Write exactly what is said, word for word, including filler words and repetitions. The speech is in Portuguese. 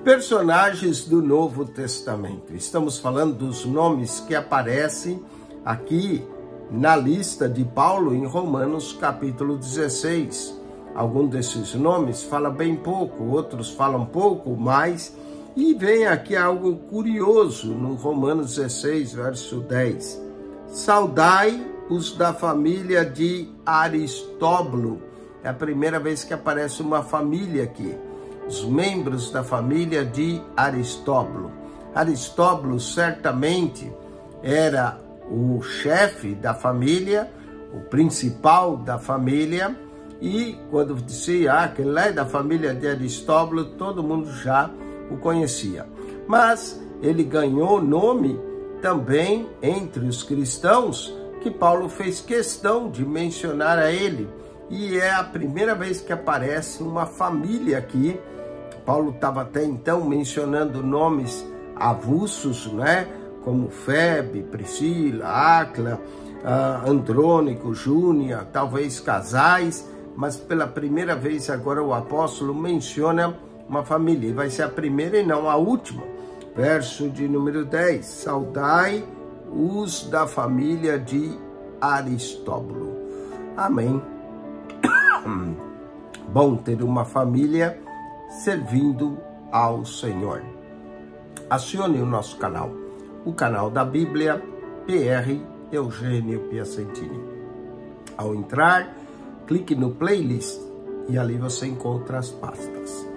Personagens do Novo Testamento. Estamos falando dos nomes que aparecem aqui na lista de Paulo em Romanos capítulo dezesseis. Alguns desses nomes falam bem pouco, outros falam pouco mais. E vem aqui algo curioso no Romanos dezesseis, verso dez. Saudai os da família de Aristóbulo. É a primeira vez que aparece uma família aqui. Os membros da família de Aristóbulo. Aristóbulo certamente era o chefe da família, o principal da família, e quando dizia ah, que ele é da família de Aristóbulo, todo mundo já o conhecia. Mas ele ganhou nome também entre os cristãos, que Paulo fez questão de mencionar a ele, e é a primeira vez que aparece uma família aqui. Paulo estava até então mencionando nomes avulsos, né? Como Febe, Priscila, Áquila, uh, Andrônico, Júnia, talvez casais, mas pela primeira vez agora o apóstolo menciona uma família, e vai ser a primeira e não a última. Verso de número dez, saudai os da família de Aristóbulo. Amém. Bom ter uma família servindo ao Senhor. Acione o nosso canal, o canal da Bíblia, P R Eugênio Piacentini. Ao entrar, clique no playlist e ali você encontra as pastas.